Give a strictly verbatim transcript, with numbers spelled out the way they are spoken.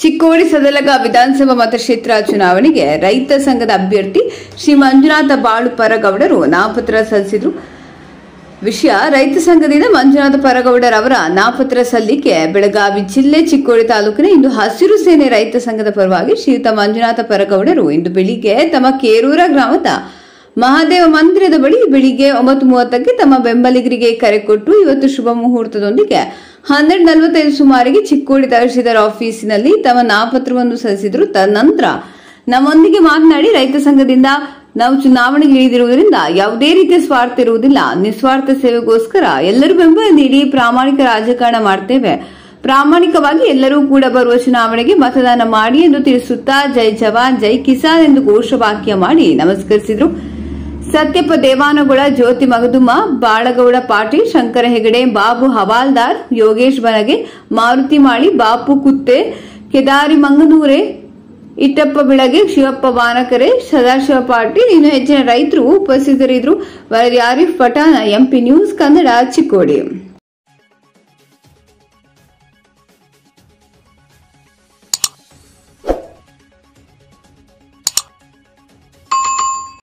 ಚಿಕ್ಕೋಡಿ ಸದಲಗ ವಿಧಾನಸಭಾ ಮತಕ್ಷೇತ್ರ ಚುನಾವಣೆಗೆ ರೈತ ಸಂಘದ ಅಭ್ಯರ್ಥಿ ಶ್ರೀ ಮಂಜುನಾಥ ಬಾಳು ಪರಗೌಡರು ನಾಮಪತ್ರ ಸಲ್ಲಿಸಿದರು. ವಿಷಯ ರೈತ ಸಂಘದಿಂದ ಮಂಜುನಾಥ ಪರಗೌಡರವರ ನಾಮಪತ್ರ ಸಲ್ಲಿಕೆ ಬೆಳಗಾವಿ ಜಿಲ್ಲೆ ಚಿಕ್ಕೋಡಿ ತಾಲೂಕಿನ ಇಂದು ಹಸಿರು ಸೇನೆ ರೈತ ಸಂಘದ ಪರವಾಗಿ ಶ್ರೀಯುತ ಮಂಜುನಾಥ ಪರಗೌಡರು ಇಂದು ಬೆಳಿಗ್ಗೆ ತಮ್ಮ ಕೇರೂರ ಗ್ರಾಮದ ಮಹಾದೇವ ಮಂದಿರದ ಬಳಿ ಬೆಳಿಗ್ಗೆ ಒಂಬತ್ತು ಮೂವತ್ತಕ್ಕೆ ತಮ್ಮ ಬೆಂಬಲಿಗರಿಗೆ ಕರೆ ಕೊಟ್ಟು ಇವತ್ತು ಶುಭ ಮುಹೂರ್ತದೊಂದಿಗೆ ಹನ್ನೆರಡು ನಲವತ್ತೈದು ಸುಮಾರಿಗೆ ಚಿಕ್ಕೋಡಿ ತಹಶೀಲ್ದಾರ್ ಆಫೀಸಿನಲ್ಲಿ ತಮ್ಮ ನಾಮಪತ್ರವನ್ನು ಸಲ್ಲಿಸಿದರು. ತದನಂತರ ನಮ್ಮೊಂದಿಗೆ ಮಾತನಾಡಿ ರೈತ ಸಂಘದಿಂದ ನಾವು ಚುನಾವಣೆಗೆ ಇಳಿದಿರುವುದರಿಂದ ಯಾವುದೇ ರೀತಿಯ ಸ್ವಾರ್ಥ ಇರುವುದಿಲ್ಲ, ನಿಸ್ವಾರ್ಥ ಸೇವೆಗೋಸ್ಕರ ಎಲ್ಲರೂ ಬೆಂಬಲ ನೀಡಿ ಪ್ರಾಮಾಣಿಕ ರಾಜಕಾರಣ ಮಾಡ್ತೇವೆ, ಪ್ರಾಮಾಣಿಕವಾಗಿ ಎಲ್ಲರೂ ಕೂಡ ಬರುವ ಚುನಾವಣೆಗೆ ಮತದಾನ ಮಾಡಿ ಎಂದು ತಿಳಿಸುತ್ತಾ ಜೈ ಜವಾನ್ ಜೈ ಕಿಸಾನ್ ಎಂದು ಘೋಷವಾಕ್ಯ ಮಾಡಿ ನಮಸ್ಕರಿಸಿದರು. ಸತ್ಯಪ್ಪ ದೇವಾನಗೊಳ, ಜ್ಯೋತಿ ಮಗದುಮ್ಮ, ಬಾಳಗೌಡ ಪಾಟೀಲ್, ಶಂಕರ ಹೆಗಡೆ, ಬಾಬು ಹವಾಲ್ದಾರ್, ಯೋಗೇಶ್ ಬನಗೆ, ಮಾರುತಿ ಮಾಳಿ, ಬಾಪು ಕುತ್ತೆ, ಕೇದಾರಿ ಮಂಗನೂರೆ, ಇಟ್ಟಪ್ಪ ಬಿಳಗೆ, ಶಿವಪ್ಪ ವಾನಕರೆ, ಸದಾಶಿವ ಪಾಟೀಲ್ ಇನ್ನು ಹೆಚ್ಚಿನ ರೈತರು ಉಪಸ್ಥಿತರಿದ್ದರು. ವರದಿ ಆರಿಫ್ ಪಠಾಣ, ಎಂಪಿ ನ್ಯೂಸ್ ಕನ್ನಡ, ಚಿಕ್ಕೋಡಿ.